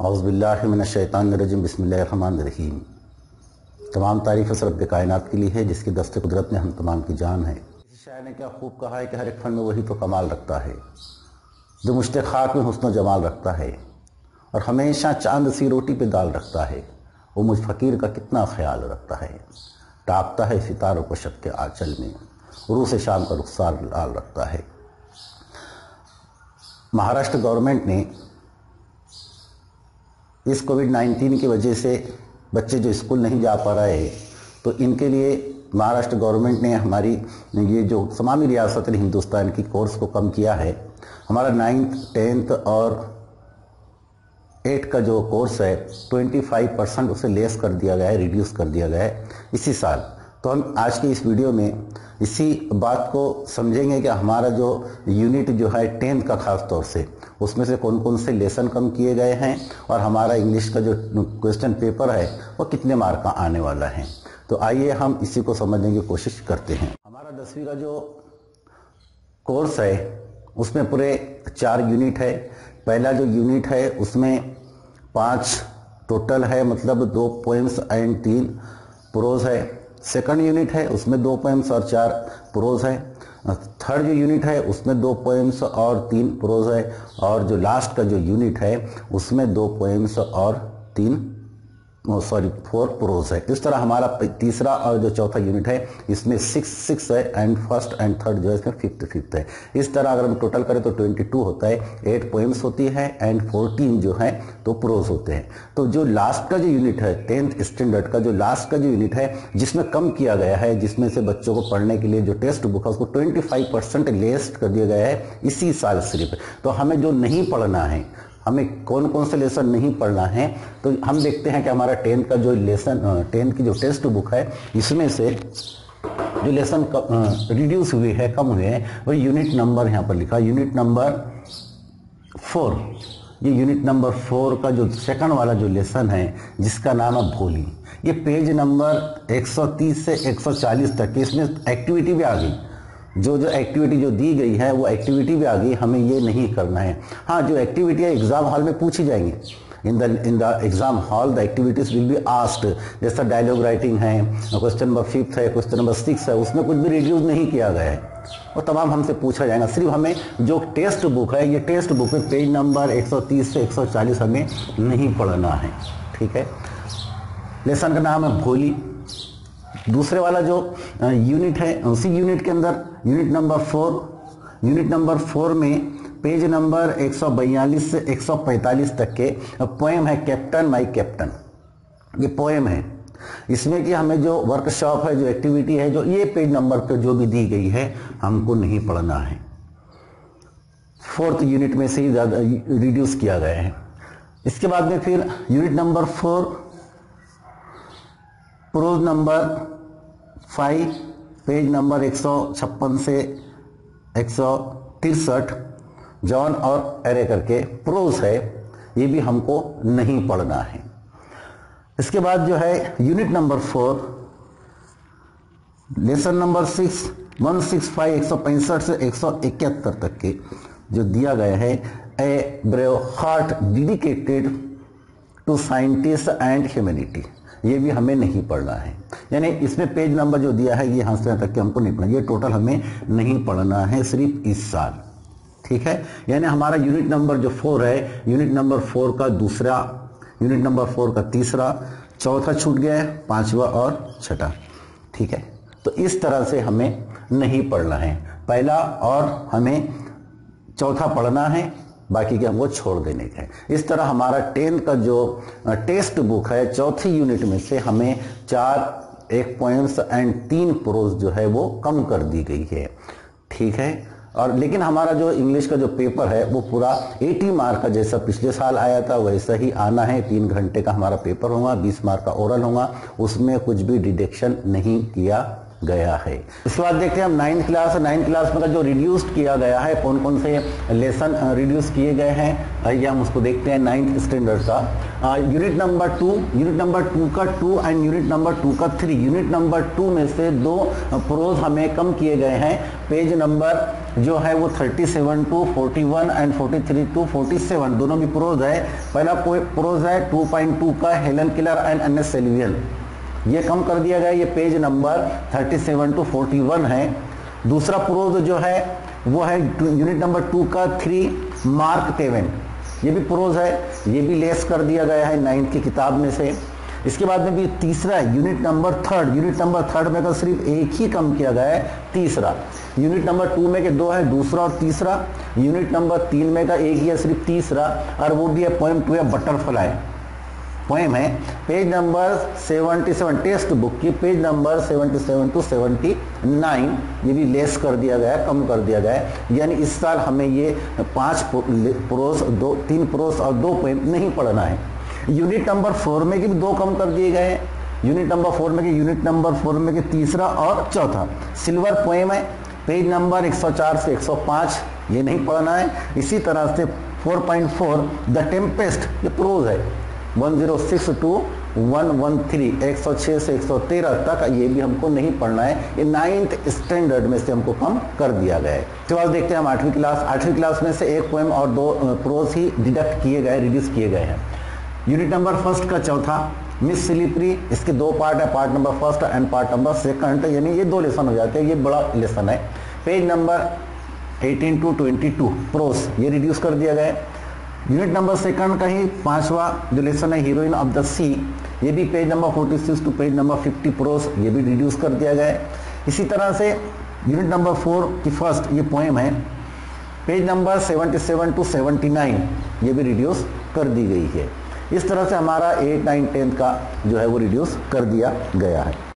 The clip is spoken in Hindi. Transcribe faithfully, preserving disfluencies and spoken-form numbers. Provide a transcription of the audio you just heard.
औज़ुबिल्लाहि मिनश्शैतानिर्रजीम बिस्मिल्लाहिर्रहमानिर्रहीम। तमाम तारीफ़ उस रब्ब कायनात के लिए है जिसकी दस्त कुदरत में हम तमाम की जान है। किसी शायर ने क्या खूब कहा है कि हर एक फन में वही तो कमाल रखता है जो मुश्ते खाक में हुस्न जमाल रखता है और हमेशा चांद सी रोटी पे दाल रखता है। वो मुझ फ़कीर का कितना ख्याल रखता है। टापता है सितारों को शब के आंचल में, रूह से शाम का रुखसार लाल रखता है। महाराष्ट्र गवर्नमेंट ने इस कोविड नाइन्टीन की वजह से बच्चे जो स्कूल नहीं जा पा रहे तो इनके लिए महाराष्ट्र गवर्नमेंट ने हमारी ये जो तमामी रियासत हिंदुस्तान की कोर्स को कम किया है। हमारा नाइन्थ टेंथ और एट का जो कोर्स है पच्चीस परसेंट उसे लेस कर दिया गया है, रिड्यूस कर दिया गया है इसी साल। तो हम आज के इस वीडियो में इसी बात को समझेंगे कि हमारा जो यूनिट जो है टेंथ का खास तौर से उसमें से कौन कौन से लेसन कम किए गए हैं और हमारा इंग्लिश का जो क्वेश्चन पेपर है वो कितने मार्क का आने वाला है। तो आइए हम इसी को समझने की कोशिश करते हैं। हमारा दसवीं का जो कोर्स है उसमें पूरे चार यूनिट है। पहला जो यूनिट है उसमें पाँच टोटल है, मतलब दो पोएम्स एंड तीन प्रोज है। सेकंड यूनिट है उसमें दो पोएम्स और चार प्रोज है। थर्ड जो यूनिट है उसमें दो पोएम्स और तीन प्रोज है और जो लास्ट का जो यूनिट है उसमें दो पोएम्स और तीन सॉरी फोर प्रोज है। इस तरह हमारा तीसरा और जो चौथा यूनिट है इसमें सिक्स सिक्स है एंड फर्स्ट एंड थर्ड जो है इसमें फिफ्थ फिफ्थ है। इस तरह अगर हम टोटल करें तो बाईस होता है, एट पोएम्स होती है एंड चौदह जो है तो प्रोज होते हैं। तो जो लास्ट का जो यूनिट है टेंथ स्टैंडर्ड का जो लास्ट का जो यूनिट है जिसमें कम किया गया है, जिसमें से बच्चों को पढ़ने के लिए जो टेक्स्ट बुक है उसको पच्चीस परसेंट लेस कर दिया गया है इसी साल सिर्फ। तो हमें जो नहीं पढ़ना है, हमें कौन कौन से लेसन नहीं पढ़ना है, तो हम देखते हैं कि हमारा टेंथ का जो लेसन टेंथ की जो टेक्स्ट बुक है इसमें से जो लेसन रिड्यूस हुए हैं, कम हुए हैं, वो यूनिट नंबर यहाँ पर लिखा यूनिट नंबर फोर। ये यूनिट नंबर फोर का जो सेकंड वाला जो लेसन है जिसका नाम है भोली, ये पेज नंबर एक सौ तीस से एक सौ चालीस तक की इसमें एक्टिविटी भी आ गई। जो जो एक्टिविटी जो दी गई है वो एक्टिविटी भी आ गई, हमें ये नहीं करना है। हाँ, जो एक्टिविटी है एग्जाम हॉल में पूछी जाएंगी। In the in the exam hall the activities will be asked. जैसा डायलॉग राइटिंग है, क्वेश्चन नंबर फिफ्थ है, क्वेश्चन नंबर सिक्स है, उसमें कुछ भी रिड्यूस नहीं किया गया है, वो तमाम हमसे पूछा जाएगा। सिर्फ हमें जो टेक्स्ट बुक है ये टेक्स्ट बुक में पेज नंबर एक सौ तीस से एक सौ चालीस हमें नहीं पढ़ना है, ठीक है। लेसन का नाम है भोली। दूसरे वाला जो यूनिट है उसी यूनिट के अंदर unit number four unit number four में पेज नंबर एक सौ बयालीस से एक सौ पैंतालीस तक के पोएम है कैप्टन माय कैप्टन। ये पोएम है, इसमें कि हमें जो वर्कशॉप है, जो एक्टिविटी है, जो ये पेज नंबर पे जो भी दी गई है हमको नहीं पढ़ना है। फोर्थ यूनिट में से ही ज़्यादा रिड्यूस किया गया है। इसके बाद में फिर unit number four prose number five page number एक सौ छप्पन से एक सौ तिरसठ जॉन और एरे करके प्रोज है, ये भी हमको नहीं पढ़ना है। इसके बाद जो है unit number four lesson number six one six five एक सौ पैंसठ से एक सौ इकहत्तर तक के जो दिया गया है a brave heart dedicated to scientist and humanity, ये भी हमें नहीं पढ़ना है। यानी इसमें पेज नंबर जो दिया है ये यहाँ से तक के हमको नहीं पढ़ना, ये टोटल हमें नहीं पढ़ना है सिर्फ इस साल, ठीक है। यानी हमारा यूनिट नंबर जो फोर है, यूनिट नंबर फोर का दूसरा, यूनिट नंबर फोर का तीसरा, चौथा छूट गया है, पांचवा और छठा, ठीक है। तो इस तरह से हमें नहीं पढ़ना है। पहला और हमें चौथा पढ़ना है, बाकी के हमको छोड़ देने का है। इस तरह हमारा टेंथ का जो टेक्स्ट बुक है चौथी यूनिट में से हमें चार एक पोएम्स एंड तीन प्रोज जो है वो कम कर दी गई है, ठीक है। और लेकिन हमारा जो इंग्लिश का जो पेपर है वो पूरा अस्सी मार्क का जैसा पिछले साल आया था वैसा ही आना है। तीन घंटे का हमारा पेपर होगा, बीस मार्क का ओरल होगा, उसमें कुछ भी डिडक्शन नहीं किया गया है। इसके बाद देखते हैं हम नाइन्थ क्लास नाइन्थ क्लास में जो रिड्यूस किया गया है, कौन कौन से लेसन रिड्यूस किए गए हैं, आइए हम उसको देखते हैं। नाइन्थ स्टैंडर्ड का unit number two, unit number two का two and unit number two का थ्री। यूनिट नंबर टू में से दो प्रोज हमें कम किए गए हैं। पेज नंबर जो है वो सैंतीस टू इकतालीस एंड तैंतालीस टू सैंतालीस दोनों भी प्रोज है। पहला प्रोज है टू पॉइंट टू का Helen Keller and Anne S Sullivan, ये कम कर दिया गया, ये पेज नंबर सैंतीस टू इकतालीस है। दूसरा प्रोज जो है वो है यूनिट नंबर टू का थ्री मार्क टेवेन, ये भी प्रोज है, ये भी लेस कर दिया गया है नाइन्थ की किताब में से। इसके बाद में भी तीसरा unit number third, unit number third में का सिर्फ एक ही कम किया गया है, तीसरा। यूनिट नंबर टू में के दो है, दूसरा और तीसरा। यूनिट नंबर तीन में का एक ही है, सिर्फ तीसरा, और वो भी है पोएम टू है बटरफ्लाई, पोएम है। पेज नंबर सतहत्तर टेक्स्ट बुक की पेज नंबर सतहत्तर टू उन्यासी, ये भी लेस कर दिया गया है, कम कर दिया गया है। यानी इस साल हमें ये पांच प्रोज, दो तीन प्रोज और दो पोएम नहीं पढ़ना है। यूनिट नंबर फोर में के भी दो कम कर दिए गए हैं। यूनिट नंबर फोर में के यूनिट नंबर फोर में के तीसरा और चौथा सिल्वर पोएम है, पेज नंबर एक सौ चार से एक सौ पाँच, ये नहीं पढ़ना है। इसी तरह से four point four the tempest, ये प्रोज है, एक सौ छह टू एक सौ तेरह, एक सौ छह से एक सौ तेरह तक, ये भी हमको नहीं पढ़ना है। ये नाइन्थ स्टैंडर्ड में से हमको कम कर दिया गया है। तो आज देखते हैं हम आठवीं क्लास। आठवीं क्लास में से एक पोएम और दो प्रोज ही डिडक्ट किए गए, रिड्यूस किए गए हैं। यूनिट नंबर फर्स्ट का चौथा मिस स्लिपरी, इसके दो पार्ट है, part number first and part number second, यानी ये दो लेसन हो जाते हैं, ये बड़ा लेसन है। पेज नंबर अठारह टू बाईस प्रोज, ये रिड्यूस कर दिया गया है। यूनिट नंबर सेकंड का ही पांचवा जो लेसन है हीरोइन ऑफ द सी, ये भी पेज नंबर छियालीस टू पेज नंबर पचास प्रोज, ये भी रिड्यूस कर दिया गया है। इसी तरह से यूनिट नंबर फोर की फर्स्ट ये पोएम है, पेज नंबर सतहत्तर टू उन्यासी, ये भी रिड्यूस कर दी गई है। इस तरह से हमारा एट नाइन टेंथ का जो है वो रिड्यूस कर दिया गया है।